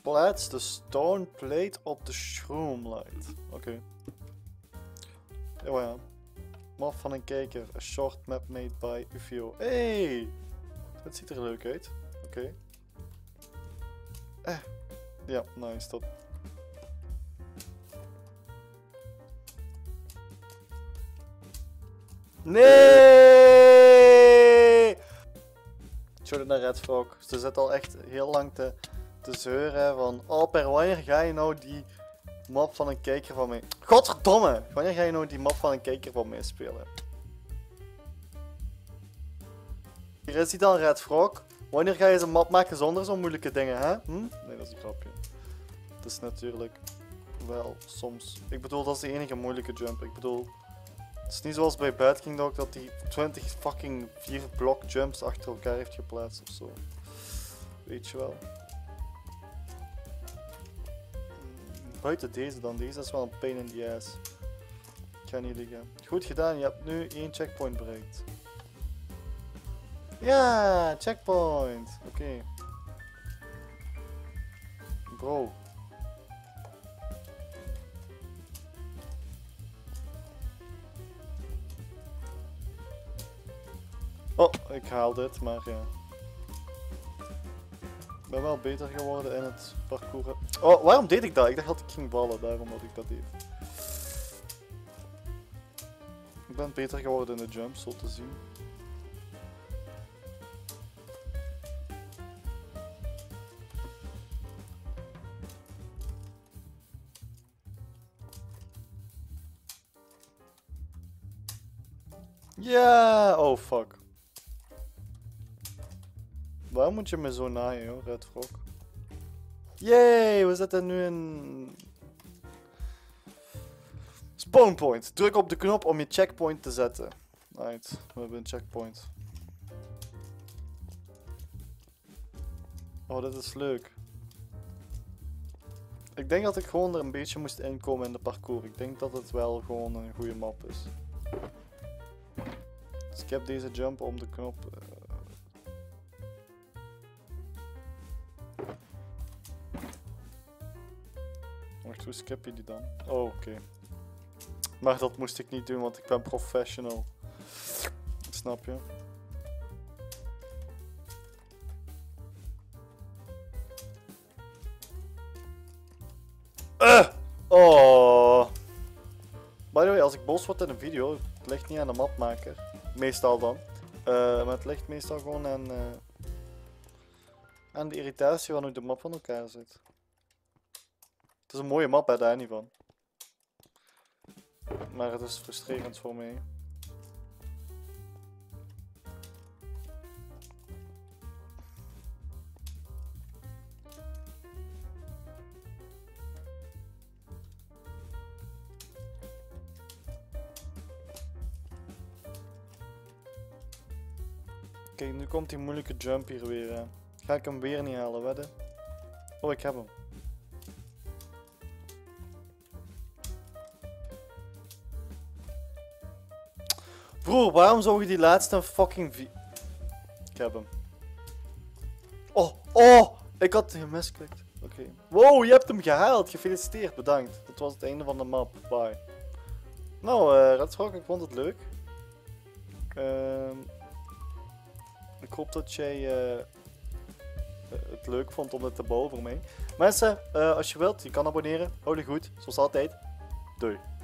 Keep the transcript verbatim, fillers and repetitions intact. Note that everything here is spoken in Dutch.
Plaats de stone plate op de shroomlight. Oké. Okay. Ja, ja. Map van een kijker. A short map made by Ufio. Hey! Het ziet er leuk uit. Oké. Okay. Eh. Ja, nice. Dat. Nee! Shout naar Red Frog. Ze zit al echt heel lang te, te zeuren van... Oh, per wanneer ga je nou die map van een kijker van mij... Godverdomme! Wanneer ga je nou die map van een kijker van mij spelen? Hier is hij dan, Red Frog. Wanneer ga je zo'n map maken zonder zo'n moeilijke dingen, hè? Hm? Nee, dat is een grapje. Het is natuurlijk wel soms... Ik bedoel, dat is de enige moeilijke jump. Ik bedoel... Het is niet zoals bij Bad King Dog dat hij twintig fucking vier blok jumps achter elkaar heeft geplaatst ofzo. Weet je wel. Buiten deze dan. Deze is wel een pain in the ass. Ik ga niet liggen. Goed gedaan, je hebt nu één checkpoint bereikt. Ja, checkpoint. Oké. Okay. Bro. Oh, ik haal dit, maar ja. Ik ben wel beter geworden in het parcours. Oh, waarom deed ik dat? Ik dacht dat ik ging ballen, daarom dat ik dat deed. Ik ben beter geworden in de jumps, zo te zien. Ja, yeah! Oh fuck. Waarom moet je me zo naaien, joh, Red Frog? Yay, we zitten nu in... Spawn point. Druk op de knop om je checkpoint te zetten. Right, we hebben een checkpoint. Oh, dit is leuk. Ik denk dat ik gewoon er een beetje moest inkomen in de parcours. Ik denk dat het wel gewoon een goede map is. Dus ik heb deze jump om de knop... Uh... Wacht, hoe skip je die dan? Oh, oké. Okay. Maar dat moest ik niet doen, want ik ben professional. Snap je? Uh! Oh! By the way, als ik boos word in een video, het ligt niet aan de mapmaker. Meestal dan. Uh, maar het ligt meestal gewoon aan, uh, aan de irritatie van hoe de map van elkaar zit. Het is een mooie map, hè, daar niet van. Maar het is frustrerend voor mij. Kijk, nu komt die moeilijke jump hier weer. Hè. Ga ik hem weer niet halen, wedden? Oh, ik heb hem. Broer, waarom zou je die laatste fucking vi... Ik heb hem. Oh, oh! Ik had hem misgeklikt. Oké. Okay. Wow, je hebt hem gehaald. Gefeliciteerd, bedankt. Dat was het einde van de map. Bye. Nou, uh, Red Frog, ik vond het leuk. Uh, ik hoop dat jij uh, het leuk vond om dit te bouwen voor mij. Mensen, uh, als je wilt, je kan abonneren. Hou je goed, zoals altijd. Doei.